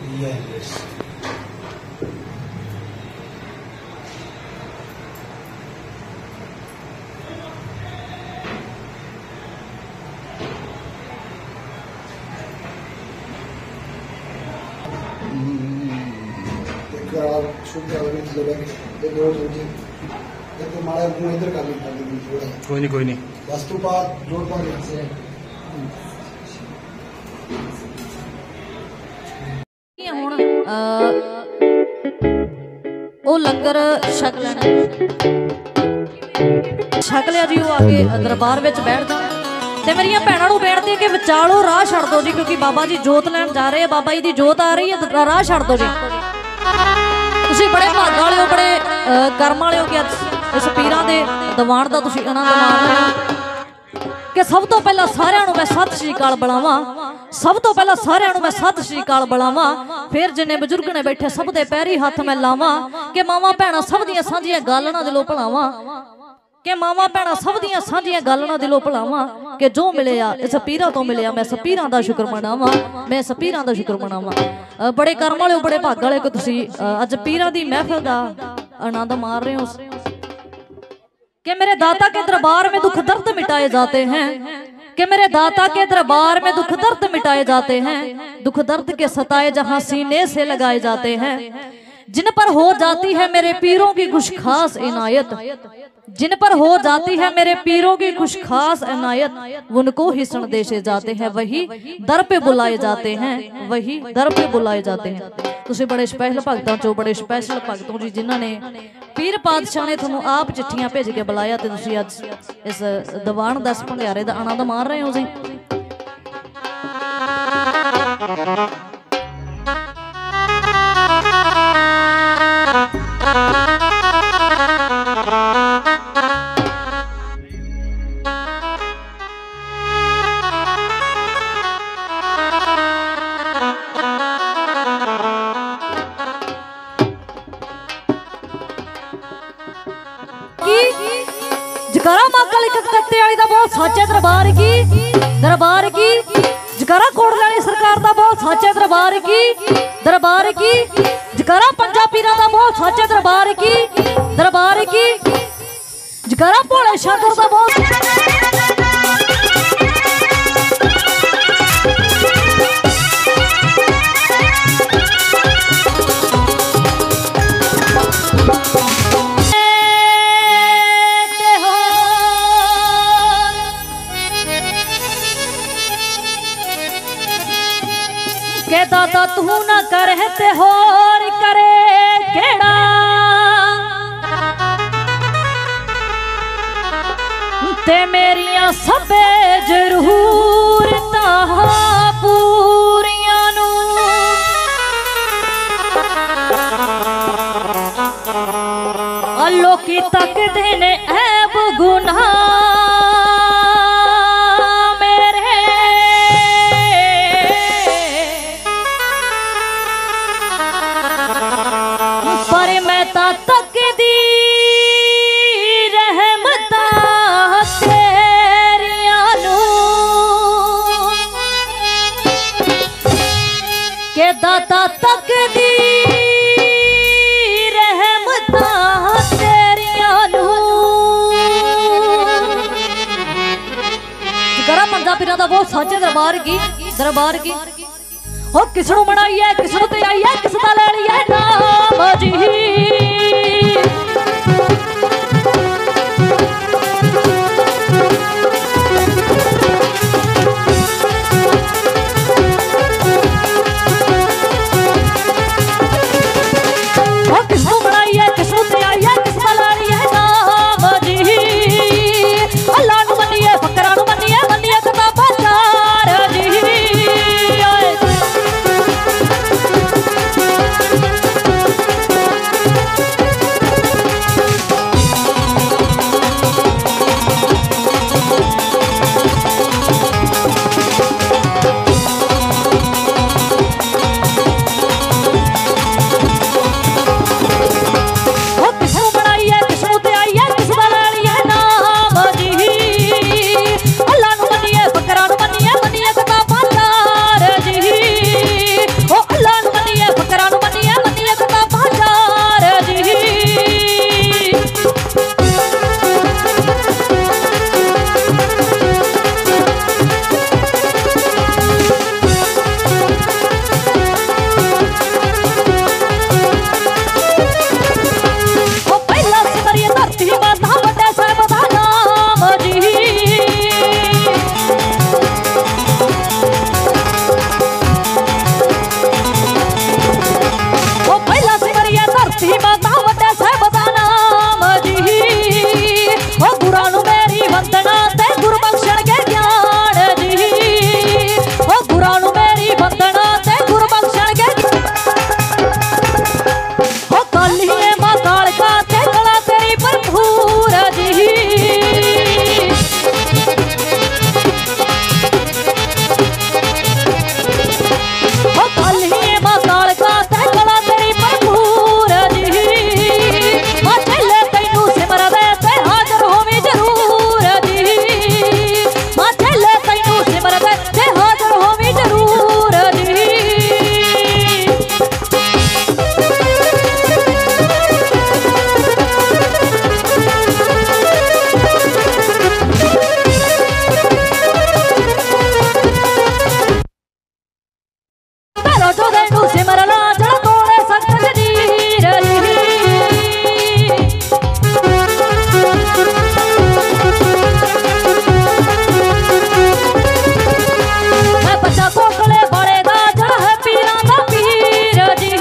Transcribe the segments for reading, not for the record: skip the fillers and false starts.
Yes. कोई नहीं बस तो बात जोड़ पा लंगर छक लेना छक लिया जी। वो आके दरबार में बैठ जाओ ते मेरिया भैनों को बेनती है कि विचालों राह छड़ दो जी, क्योंकि बाबा जी जोत लैन जा रहे हैं, बाबा जी की जोत आ रही है, राह छड़ दो जी। तुसीं बड़े भाग वाले हो, बड़े कर्म वाले हो कि इस पीरां दे दीवान दा तुसीं आनंद माण रहे हो। कि सब तो पहला सारिਆਂ ਨੂੰ मैं सत श्री अकाल बुलावां, सब तो पहला सारिਆਂ ਨੂੰ मैं सत श्री अकाल बुलावां, फिर जिन्ने बजुर्ग ने बैठे सब दे पैरी हथ मैं लावां। कि मावां भैणां सब दियां सांझियां गल ना दिलों भुलावां, कि मावां भैणां सब दियां सांझियां गल ना दिलों भुलावां। कि जो मिलिया इस पीरां तो मिलिया, मैं इस पीरां दा शुक्र मनावां, मैं इस पीरां दा शुक्र मनावां। बड़े कर्म वाले हो, बड़े भाग वाले कि तुसीं अज पीरां दी महफिल दा आनंद मार रहे हो। कि मेरे दाता के दरबार में दुख दर्द मिटाए जाते हैं, कि मेरे दाता के दरबार में दुख दर्द मिटाए जाते हैं, दुख दर्द के सताए जहां सीने से लगाए जाते हैं। जिन पर हो जाती है मेरे पीरों की कुछ खास इनायत, जिन पर हो जाती है मेरे पीरों की कुछ खास इनायत, उनको ही संदेशे जाते हैं, वही दर पे बुलाए जाते हैं, वही दर पे बुलाए जाते हैं। तुसीं बड़े स्पैशल भगतों चो, बड़े स्पैशल भगतों जी जिन्होंने पीर पातशाह ने तुहानूं आप चिट्ठियां भेज के बुलाया, तो तुसीं अज इस दीवान 10 भंडारे का आनंद मार रहे हो जी। जकारा माकल कत्ते वाली दा बहुत साचे दरबार की, दरबार की जकारा कोटलानी सरकार दा बहुत साचे दरबार की, दरबार की जकारा पंजाब पीरां दा बहुत साचे दरबार की, दरबार की जकारा भोले शाकर दा बहुत के दादा तू ना करे ते होर करे केड़ा, ते मेरिया सबे जरूरतां पूरियां नू लोकी तकदे ने ऐब गुनाह दाता तक दी रहमतां तेरियां नू। जकारा पंजाब पीरां दा बहुत साचे दरबार की, दरबार की हो किसनू मनाई है, किसनू ते आई है, किसदा ले लिया नाम जी। बाबे नू सिमर ला जड़ा तोड़े सख्त जंजीर मैं बच्चा कोकले बड़ेगा जड़ा है पीरा दा पीर जी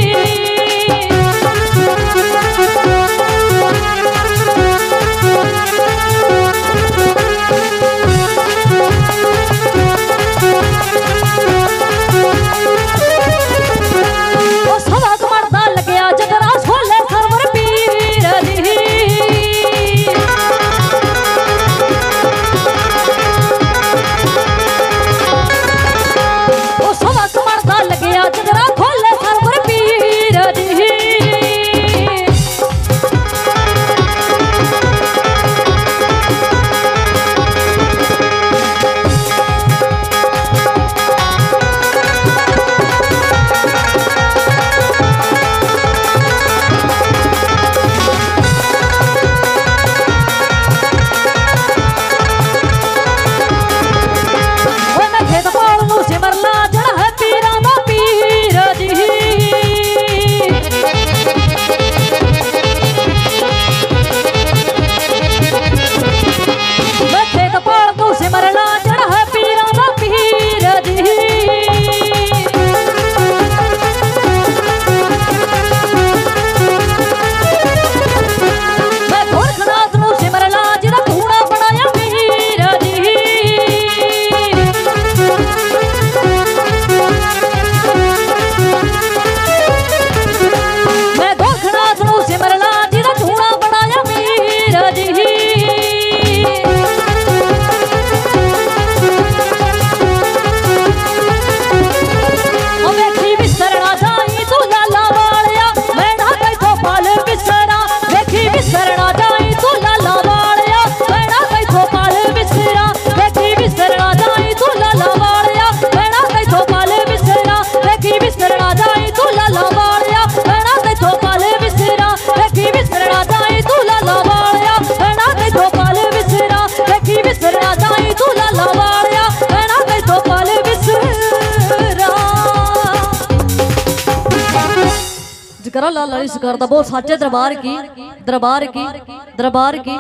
करो लाल लाली सरकार दा बहुत साचे दरबार की दरबार की दरबार की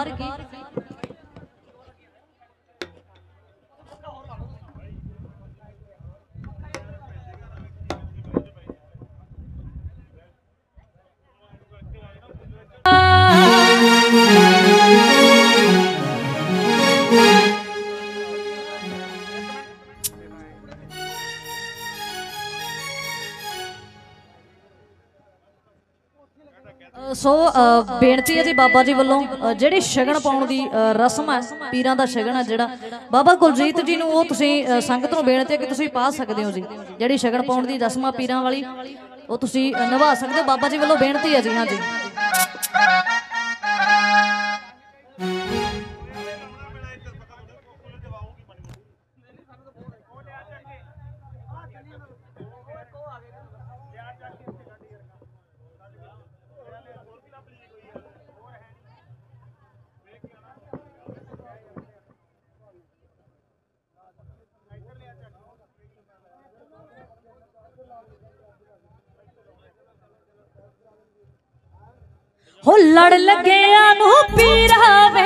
सो बेनती है जी बाबा जी वालों जिहड़ी शगन पाउण दी रस्म है पीरां दा शगन है जिहड़ा बाबा कुलजीत जी नूं ओह तुसीं संगत नूं बेनती है कि तुसीं पा सकदे हो जी जिहड़ी शगन पाउण दी रस्म है पीरां वाली ओह तुसीं निभा सकदे हो बाबा जी वालों बेनती है जी। हाँ जी हो लड़ लगे आनू पीरावे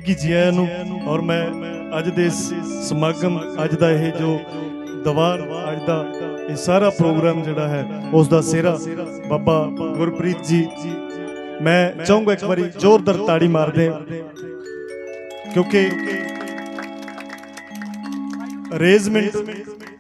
निकी जी आया नूं। और मैं अज दे समागम अज दा यह जो दवार अज दा ये सारा प्रोग्राम जिहड़ा है उसका सेहरा बाबा गुरप्रीत जी। मैं चाहूँगा एक बारी जोरदार ताड़ी मार दें क्योंकि अरेंजमेंट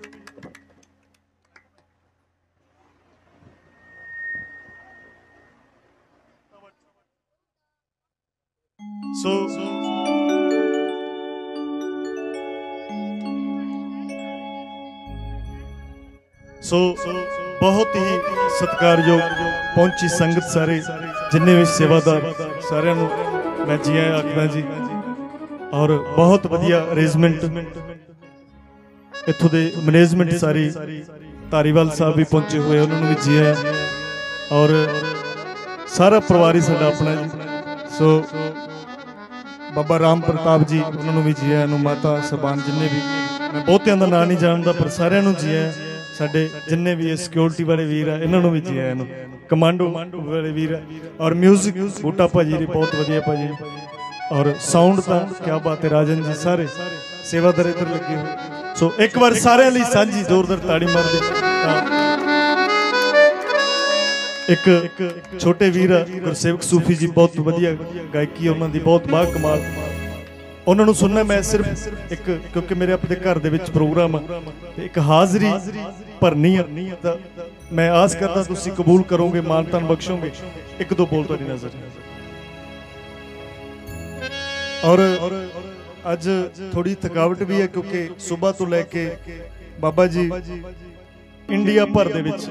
सो बहुत ही सत्कारयोग पहुंची संगत सारे जिन्ने भी सेवादार सारे मैं जी आया आखदा जी। और बहुत वधिया अरेंजमेंट इत्थों दे मैनेजमेंट सारी धारीवाल साहब भी पहुंचे हुए उन्होंने भी जी आया और सारा परिवार ही साडा अपना जी। सो बाबा राम प्रताप जी उन्होंने भी जी आया, माता सबान जिन्ने भी मैं बहुतियां दा नाम नहीं जानता पर सारिਆਂ ਨੂੰ जी आया। साडे जिन्ने भी ये सिक्योरिटी वाले वीर है इन्होंने भी जी आया, कमांडो वाले वीर है और म्यूजिक बूटा भाजी जी बहुत वधिया भाजी और साउंड का क्या बात है राजन जी सारे सेवादार इधर लगे हुए। सो एक बार सारे लिए साझी जोरदार ताड़ी मार दे। एक छोटे वीर गुरसेवक सूफी जी बहुत वधिया गायकी उन्होंने बहुत बा कमाल उन्होंने सुनना। मैं सिर्फ एक क्योंकि मेरे अपने घर दे विच प्रोग्राम एक हाजरी भरनी है तो मैं आस करता तुसी कबूल करोगे मानतान बख्शोगे। एक दो बोल तो नहीं नजर और अज थोड़ी थकावट भी है क्योंकि सुबह तो लैके बाबा जी इंडिया भर दे विच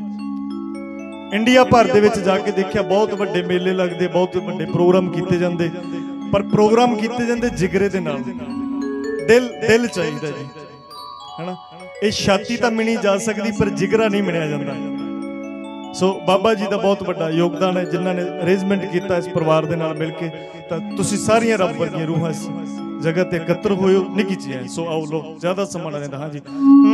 जाके देखा बहुत बड़े मेले लगते बहुत बड़े प्रोग्राम किए जाते पर प्रोग्राम किए जाते जिगरे दे नाल दिल चाहिए जी है ना। ये छाती तो मिनी जा सकती पर जिगरा नहीं मिनिया जाता। सो बाबा जी का बहुत बड़ा योगदान है जिन्होंने अरेंजमेंट किया इस परिवार के नाल मिल के। तुसी सारियां रब वर्गियां रूहां इस जगह ते एकत्र होए हो निकी जी है। सो आओ लो ज्यादा समा ना लेंदा। हाँ जी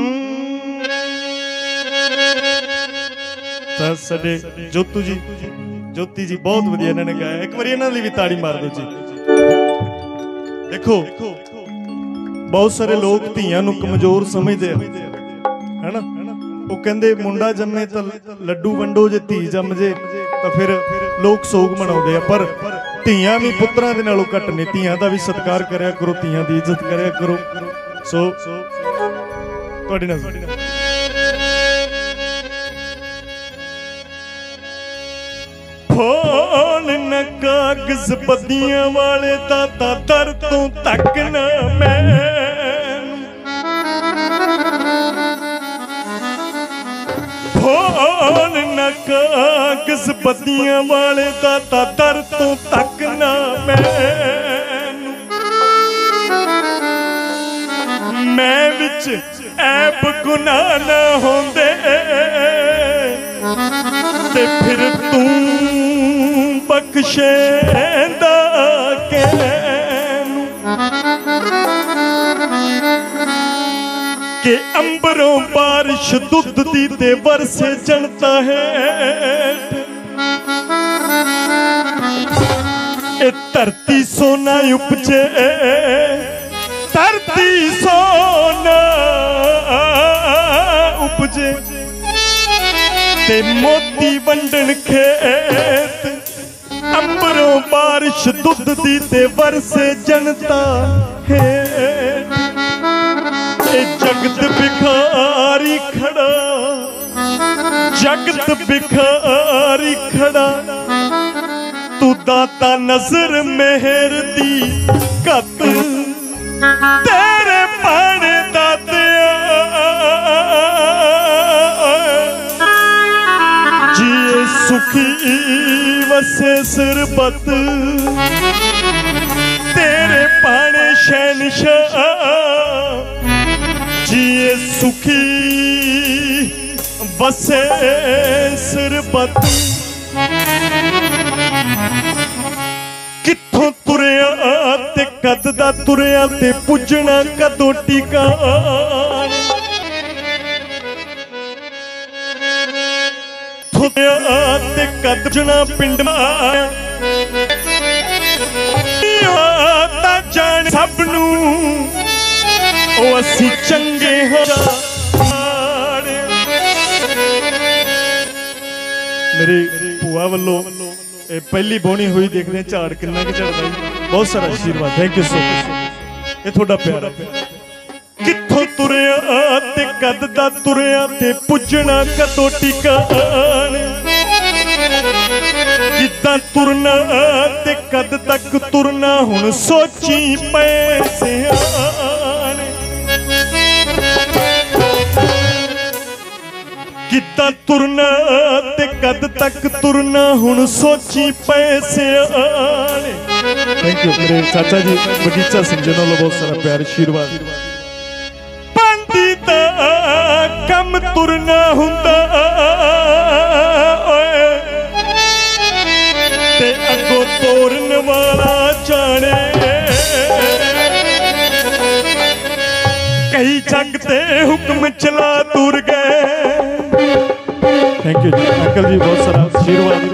साडे ज्योति जी बहुत वधिया इन्होंने गाया, एक बार इन्होंने भी ताड़ी मार दो जी। देखो बहुत सारे लोग धीआं नूं कमजोर समझते है ना, वो कहंदे मुंडा जम्मे तो लड्डू वंडो जे धी जम जे तो फिर लोग सोग मनाउंदे आ पर धीआं भी पुत्रां दे नालों घट ने। धीआं दा भी सत्कार करया करो, धीआं दी इज्जत करया करो। सो तुहाडी नज़र फोन न कागज बदियां वाले दाता दर तू तक न मैं फोन न कागज बदियां वाले दाता दर तू तक न मैं विच ऐब गुनाह न होंदे ते फिर तू बख्शेंदा के अंबरों बारिश दुध दी ते बरसे जनता है। ए धरती सोना उपजे धरती सोना उपजे ते मोती वंडन खेत अंबरों बारिश दुध दी ते वरसे जनता है। जगत भिखारी खड़ा जगत भिखारी खड़ा तू दाता नजर मेहर दी कत तेरे पाने दातिया जिए सुखी वसे सिरबत तेरे पाने शहनशाह जिए सुखी वसे सिरबत। कित्थों तुरया ते कद दा तुरया ते पुजना कदों टिकाण ते कद पुजना पिंड सब नूं ओ असी चंगे हो मेरी भूआ वालों पहली बोनी हुई देख रहे झाड़ किन्ना कि झड़दा बहुत सारा आशीर्वाद थैंक यू सो मच ये थोड़ा प्यारा कित्थों तुरिया ते कद दा तुरिया ते पुजना कदों टिकाण किद्दां तुरना ते कद तक तुरना हुण सोची पैसे किद्दां तुरना ते कद तक तुरना हुण सोची पैसे आने थैंक यू मेरे चाचा जी बगीचा समझने वालों बहुत सारा प्यार आशीर्वाद पांदी दा कम तुरना हुंदा ते अगों तोरन वाला जाने कई जग ते हुक्म चला तुर गए thank you ji uncle ji बहुत सारा आशीर्वाद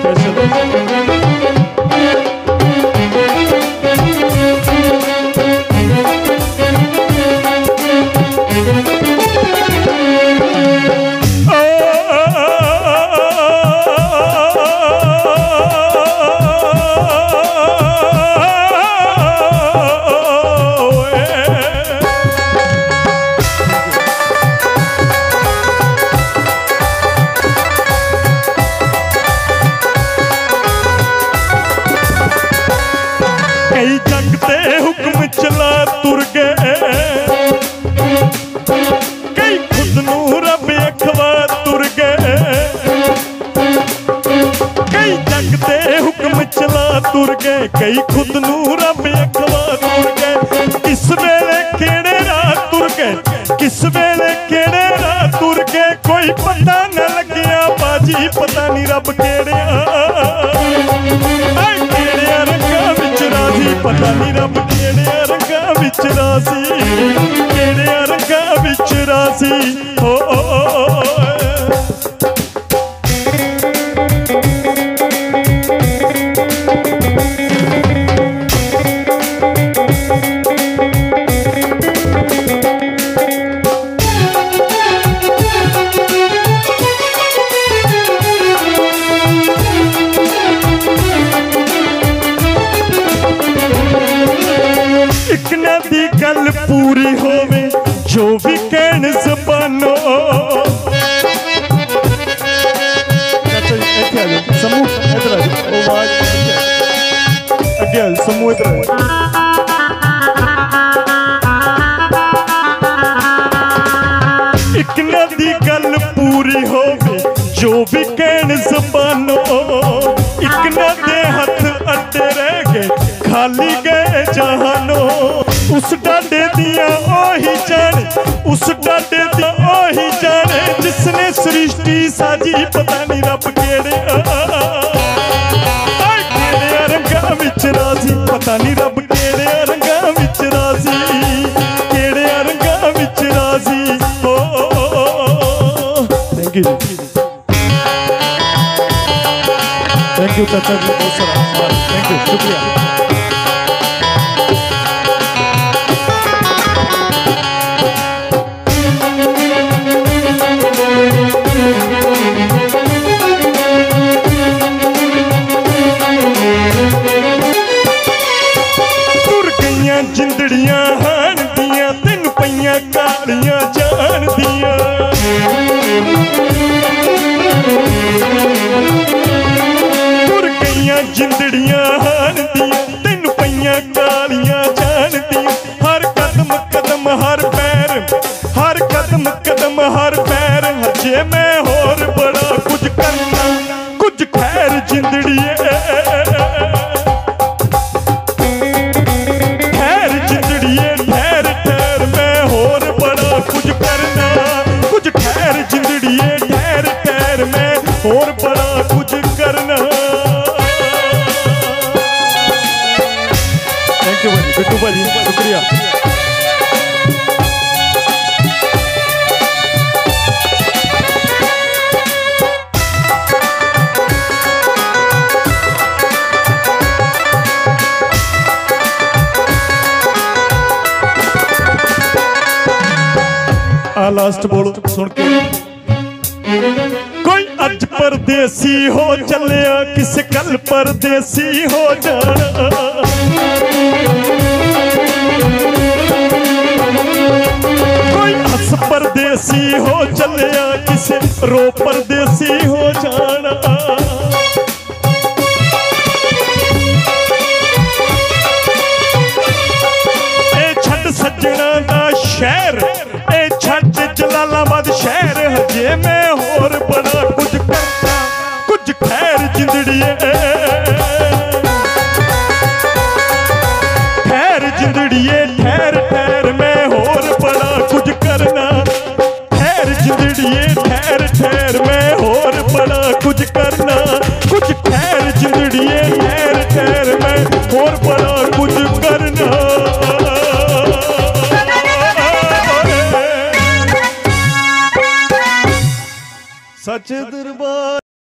कई खुद नू रब अखवा तुर गए किस वेले केड़े राह तुर गए किस वेले केड़े राह तुर गए कोई पता न लग्या बाजी पता नहीं रब केड़िया रंगा विच राजी पता नहीं रब केड़िया रंगा विच राजी केड़िया रंगा विच राजी पूरी होवे जो भी कहन जबानो समूह एक नदी गल पूरी होवे जो भी कहन जबानो एक नदे हथ अड्डे रह गए खाली गए जहानो उस डाडे दिया ओही जाने उस डाडे दिया ओही जाने जिसने सृष्टि साजी पता नहीं रब केड़े रंगा विच राजी पता नहीं रब केड़े रंगा विच राजी केड़े रंगा विच राजी थैंक यू चाचा जी बहुत सारा थैंक यू शुक्रिया जिंदड़ियां हान दियां तेन पईयां कालियां जान दियां तुर गईयां जिंदड़ियां हान दियां तेन पईयां कालियां जान दियां हर कदम कदम हर पैर हर कदम कदम हर पैर हजे मैं होर बड़ा कुछ करना कुछ खैर जिंदड़िए और बड़ा कुछ करना आ लास्ट बोल सुन के कोई अज परदेसी हो चलिया किस कल परदेसी हो जाना कोई हस परदेसी हो चलिया किसे रो परदेसी हो जाना सज्जना दा शहर ए छट जलालाबाद शहर हजे मैं होर बड़ा कुछ करता कुछ खैर जिंदड़िए ठहर जिंदड़िए ठहर ठहर मैं होर बड़ा कुछ करना ठहर जिंदड़िए ठहर ठहर मैं होर बड़ा कुछ करना कुछ ठहर जिंदड़िए ठहर ठहर मैं होर बड़ा कुछ करना सच दरबार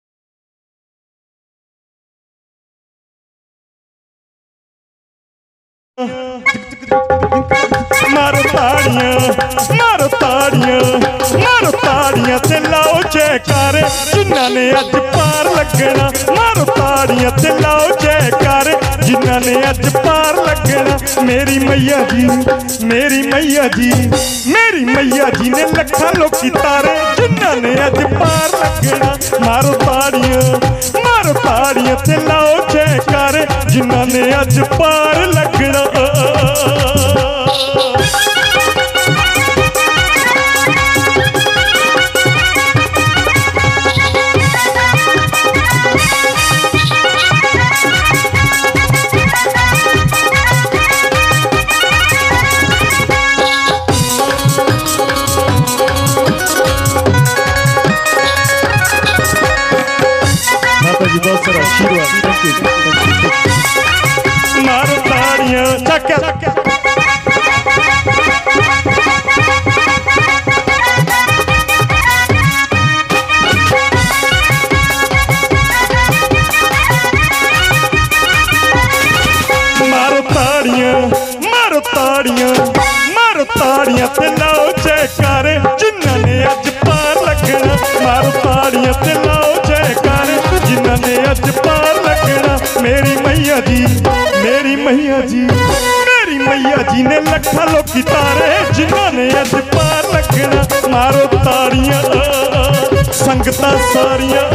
मारो ताड़ियां मारो ताड़ियां मारो ताड़ियां ते लाओ जयकारे जिन्हां ने अज पार लगना मारो ताड़ियां ते लाओ जयकारे जिन्हां ने अज पार लगना मेरी मैया जी मेरी मैया जी मेरी मैया जी ने लखा लोकी तारे जिन्हां ने अज पार लगना मारो ताड़ियां ते लाओ जयकारे जिन्हां ने अज पार लगना बहुत सारा आशीर्वाद मारो ताड़ियां मारो ताड़ियां मारो ताड़ियां मारो ताड़ियां ते लाओ जयकारे जिन्हां ने अज पार लगना मारो ताड़ियां ते लाओ जयकारे जिन्हां ने अज पार लगना मेरी मैया जी मेरी मैया जी मेरी मैया जी ने लखा लोकी तारे जिन्हां ने अज पार लगना मारो ताड़ियां संगतां सारियां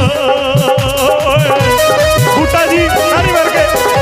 बूटा जी सारी वर्गे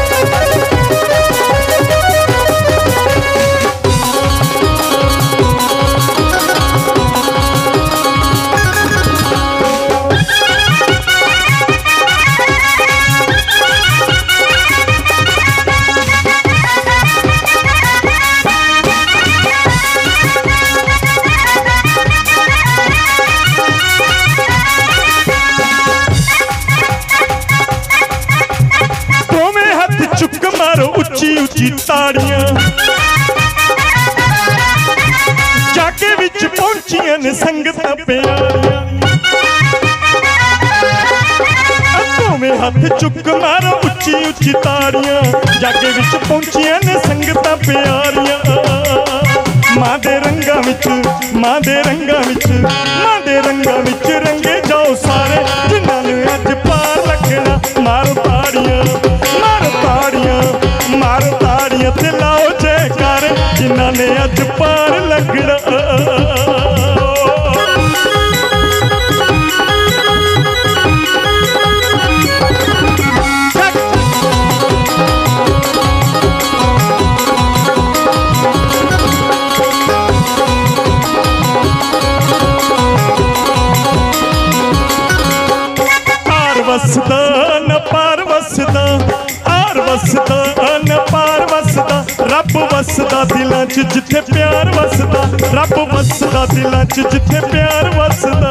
उच्ची उच्ची ताड़ियां जाके विच पहुंचियां ने संगतां प्यारियां दोवें हाथ चुक मारो उच्ची उच्ची ताड़ियां जाके विच पहुंचियां ने संगतां प्यारियां मां दे रंगां विच मां दे रंगां विच मां दे रंगां विच रंगे जाओ सारे जिन्हां ने अज पार लगना मारो ताड़ियां मारो ताड़ियां मारो ताड़ियां ते लाओ जयकारे जिन्हां ने अज पार लगना वसदा न पार वसदा आर वसदा न पार वसदा रब वसदा दिलां च जिथे प्यार वसदा रब वसदा दिलां च जिथे प्यार वसदा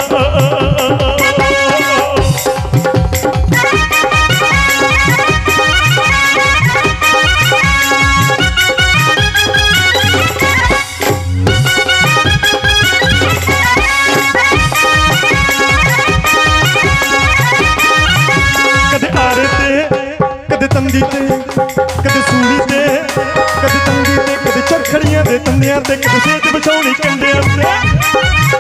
तंदी ते कदे सूली ते कदे तंदी ते कदे चरखड़ियां दे तंदियां ते कदे सेज बछौनी कंडियां ते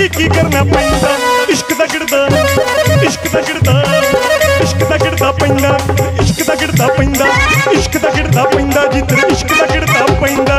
की करना पैंदा इश्क दा गिरदा इश्क दा गिरदा इश्क दा गिरदा पैंदा इश्क दा गिरदा पैंदा इश्क दा गिरदा पैंदा जिधर इश्क दा गिरदा पैंदा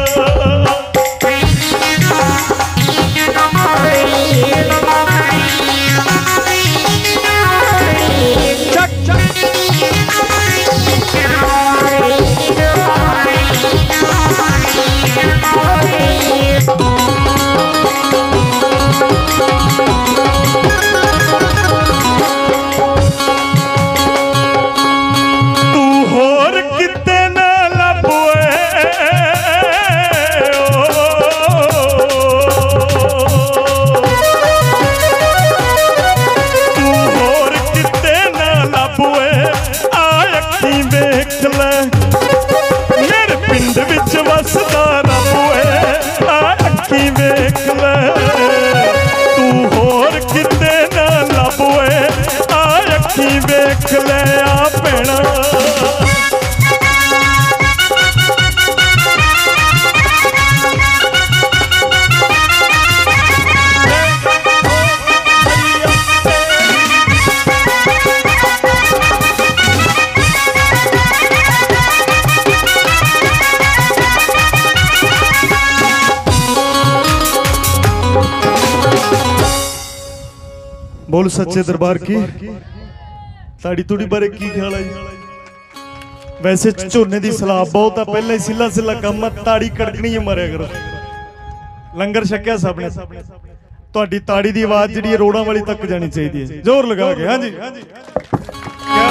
बोल सच्चे दरबार की ताड़ी तुड़ी बारे की ख्याल है जी वैसे झोने की सलाह बहुत है पहले ही सिला सिला काम है ताड़ी कड़कनी है मरिया करो लंगर छकिया सब ने ਤੁਹਾਡੀ ताड़ी की आवाज जी रोड़ा वाली तक जानी चाहिए है जोर लगा के हाँ जी क्या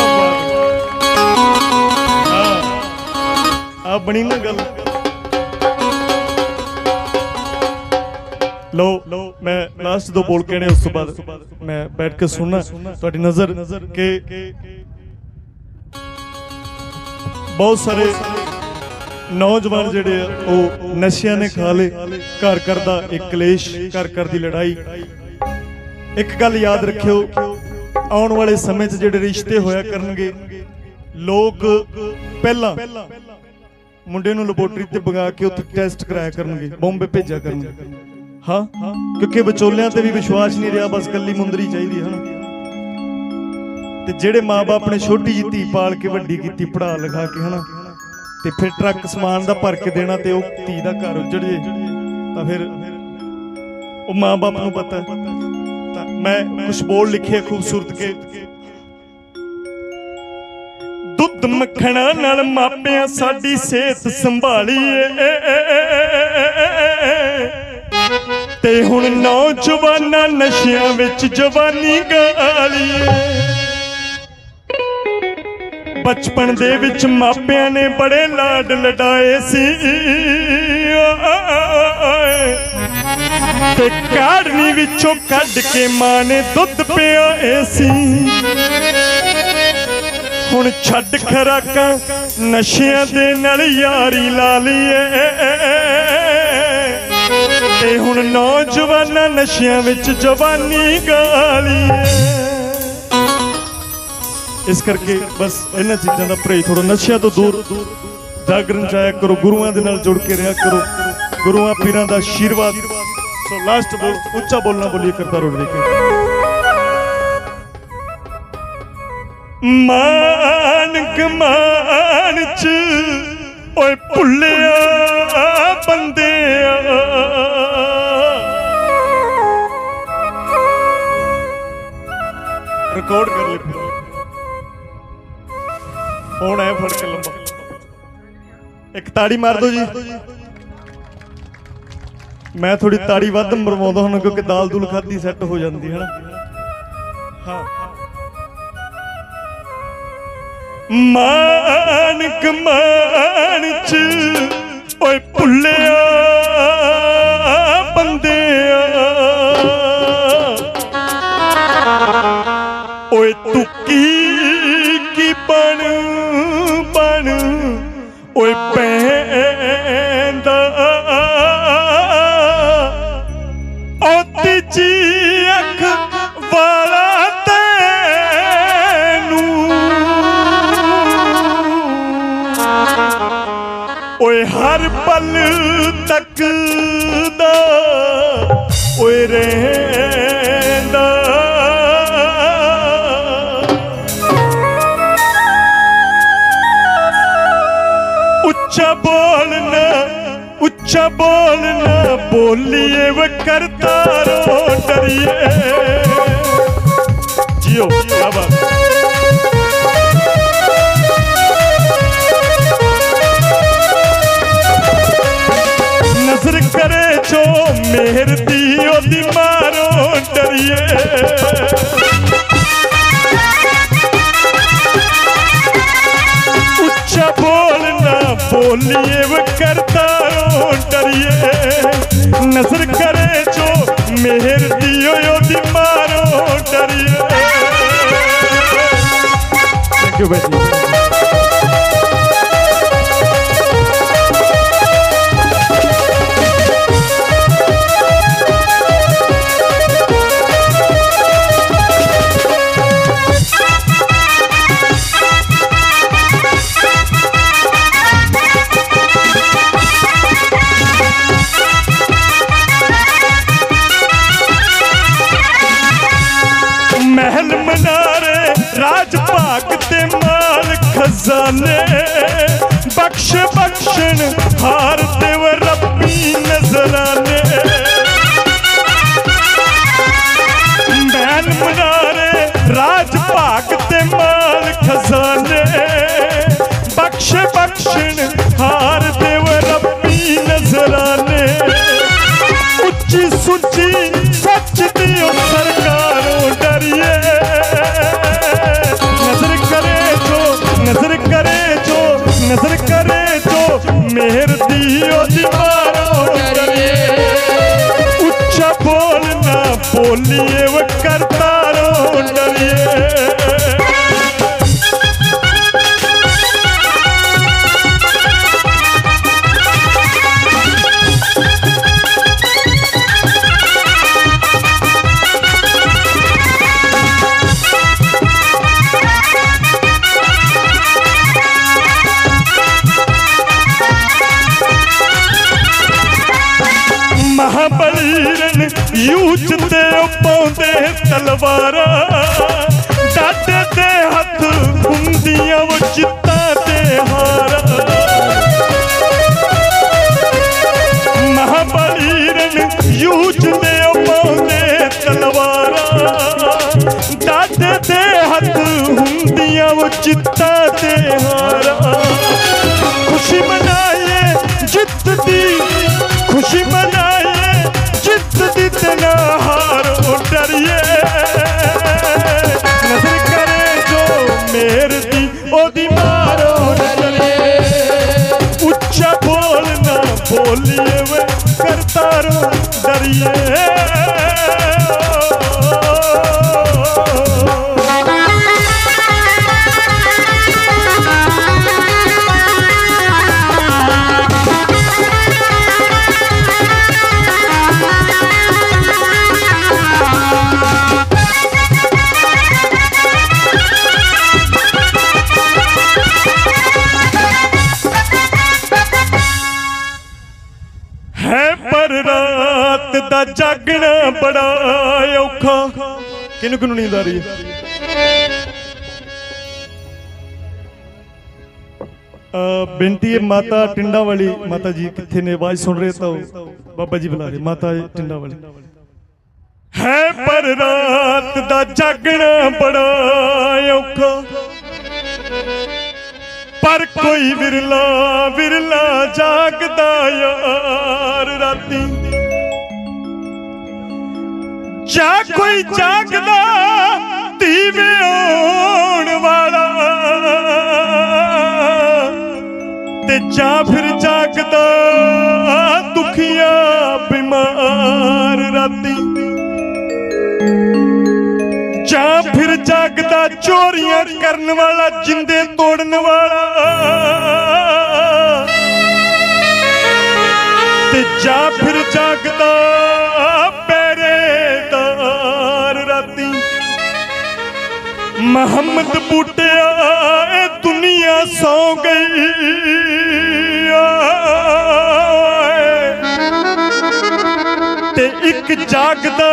बात आप बनी ना गल लो मैं लास्ट दो बोल के उस बाद मैं बैठ के सुनना थोड़ी नजर के बहुत सारे नौजवान जेडे नशिया ने खा ले घर घर दा एक कलेश घर घर दी लड़ाई एक गल याद रखियो आने वाले समय च जेडे रिश्ते होया करनगे लोग पहला मुंडे नूं लैबोरेटरी ते बगा के उत्थे टेस्ट कराया करनगे बॉम्बे भेजा करनगे हाँ क्योंकि विचोलियां ते भी विश्वास नहीं रहा बस कल्ली मुंदरी चाहिए है ना ते जेड़े माँ बाप ने छोटी जी धी पाल के वड्डी कीती पढ़ा लिखा के है ना ते फिर ट्रक समान दा भर के देना ते ओह धी दा घर उजड़ जे तां फिर ओह माँ बाप नूं पता है तां मैं कुछ बोल लिखे खूबसूरत के दुध मखणा नाल मापियां साडी सेहत संभाली ते हुण नौजवाना नशियां विच जवानी गाली बचपन दे विच मापियां ने बड़े लाड लडाए सी ते काढ़नी विचों कढ के मां ने दुध पियाए सी हुण छड्ड खराकां नशियां दे नाल यारी ला लईए ते हुण नौजवाना नशियां विच जवानी गाली इस करके बस इन्हां चीज़ां दा परहेज थोड़ा नशिया तो दूर जागरण चाया करो गुरुआं दे नाल जुड़ के रहा करो गुरुआं पीरां दा आशीर्वाद सो लास्ट बोल उच्चा बोलना बोलिए करता रोड लेके मान गमान च ओए भुल्लिया बंदिया रिकॉर्ड कर ले फोन है फड़ के लंबा एक ताड़ी मार दो जी मैं थोड़ी ताड़ी वध मरवाउंदा हुंदा क्योंकि दाल दूल खाधी सैट हो जाती है ना हाँ मान गमान च ओए भुल्लिया बंदिया ओए तू की बन बन ओए पैंदा ओ तीजी अख वाला तैनू ओए हर पल तक दा ओए रहंदा उच्चा बोलना बोलिए वे करता रो डरिए जियो क्या बात नजर करे जो मेहर दी ओदी मारो डरिए उच्चा बोलना बोलिए वे करता रो डरिए नजर करे जो मेहर दी ओदी मारो डरिए थैंक यू बेटी महल मनारे राज भाग ते माल खजाने बख्श बख्शन हार ते व रब्बी नजराने महल मनारे राज भाग ते माल खजाने बख्श बख्शन हार ते व रब्बी नजराने उच्ची सुची सच दियो सरकारों डरिए नजर करे जो मेहर दियो दीवारों डरिए उच्चा बोलना बोलिए वो करता रो डरिए महाबलीरन यूचते पाउंदे तलवारा डाटे दे हथ हुंदियां वो चित्ता ते हारा महाबलीरन यूचते पाउंदे तलवारा डाटे दे हथ हुंदियां वो चित्ता ते हारा खुशी मनाइए जित दी खुशी मनाइए जित दी तना हारो डरिए नजर करे जो मेर दी ओदी मारो डरिए उच्चा बोलना बोलिए वे करता रो डरिए रात दा जागना बड़ा औखा किनू किनू नींद आ रही है बेनती है माता टिंडा वाली माता जी किथे ने आवाज सुन रहे तो बाबा जी बुला रहे माता टिंडा वाली है पर रात दा जागना बड़ा औखा पर कोई विरला विरला जागदा यार राती जा कोई जागदा दीवे आउण वाला ते जा फिर जागदा दुखिया बीमार राती जा फिर जागदा चोरियां करन वाला जिंदे तोड़न वाला ते जा फिर जागदा पहरेदार राती मोहम्मद बूटिया दुनिया सौ गई ते एक जागदा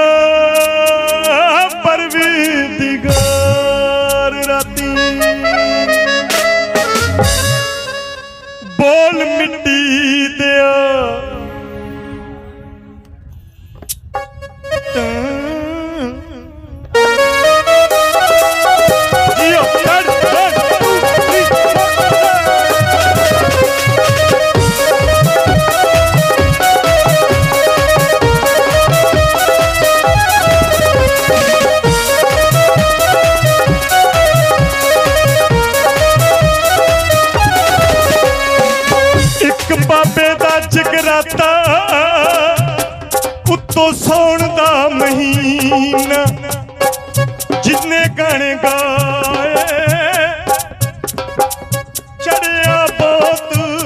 परवरदिगार राती बोल मिट्टी दिया बाबे दा जगराता उत्तो सौण दा महीना जिन्ने गाने गाए चढ़िया बहुत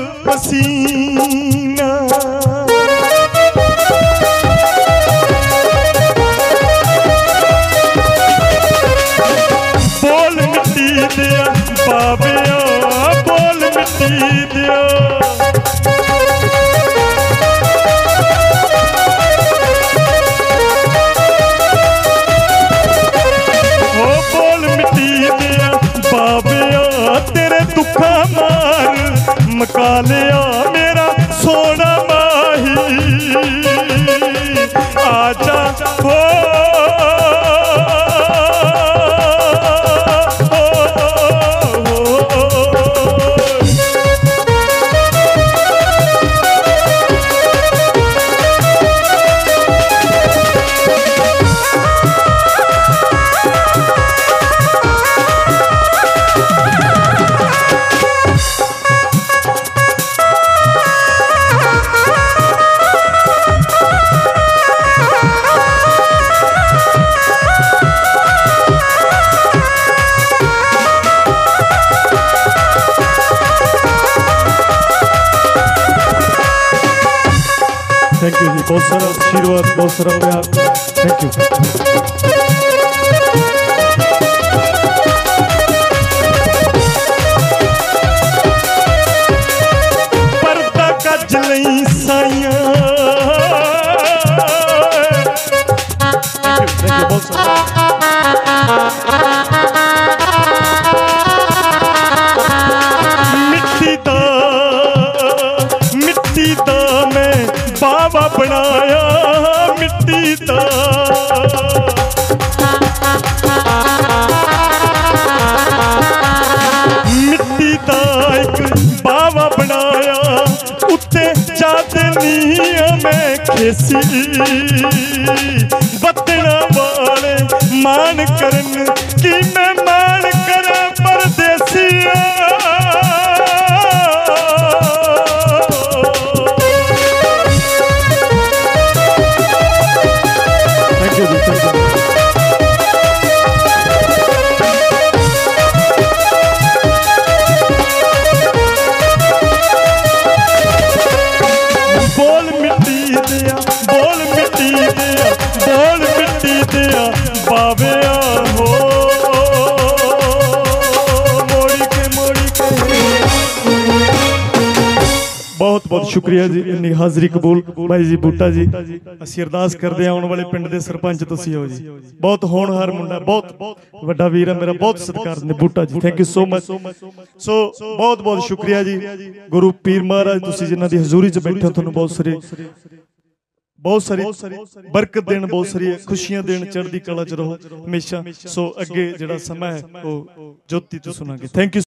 पसीना बोल मिट्टी दिया बाबिया बोल मिट्टी दिया तेरे दुखा मार मका लिया मेरा सोना माही आजा हो थैंक यू जी, बहुत सारा आशीर्वाद, बहुत सारा प्यार, थैंक यू। पर्दा कज लई साइयां, थैंक यू बहुत सारा। मिट्टी दा मैं बाबा बनाया मिट्टी दा मिट्टी दा एक बाबा बनाया उत्ते चादनी मैं खेसी बदना वाले मान करन कि मैं मान कर परदेसिया बोल मिट्टी दिया बोल मिट्टी दिया बोल मिट्टी दिया बाबिया हो मोड़ी के बहुत बहुत शुक्रिया जी इन्नी हाजरी कबूल भाई जी बूटा जी ਅਸੀਂ ਅਰਦਾਸ ਕਰਦੇ ਆਉਣ ਵਾਲੇ ਪਿੰਡ ਦੇ ਸਰਪੰਚ ਤੁਸੀਂ ਹੋ ਜੀ ਬਹੁਤ ਹੋਣਹਾਰ ਮੁੰਡਾ ਬਹੁਤ ਵੱਡਾ ਵੀਰ ਹੈ ਮੇਰਾ ਬਹੁਤ ਸਤਿਕਾਰ ਨੇ Boota ji thank you so much so ਬਹੁਤ ਬਹੁਤ ਸ਼ੁਕਰੀਆ ਜੀ ਗੁਰੂ ਪੀਰ ਮਹਾਰਾਜ ਤੁਸੀਂ ਜਿਨ੍ਹਾਂ ਦੀ ਹਜ਼ੂਰੀ 'ਚ ਬੈਠੇ ਹੋ ਤੁਹਾਨੂੰ ਬਹੁਤ ਸਾਰੀ ਬਰਕਤ ਦੇਣ ਬਹੁਤ ਸਾਰੀ ਖੁਸ਼ੀਆਂ ਦੇਣ ਚੜ੍ਹਦੀ ਕਲਾ 'ਚ ਰਹੋ ਹਮੇਸ਼ਾ ਸੋ ਅੱਗੇ ਜਿਹੜਾ ਸਮਾਂ ਹੈ ਉਹ ਜੋਤੀ ਤੋਂ ਸੁਣਾਂਗੇ ਥੈਂਕ ਯੂ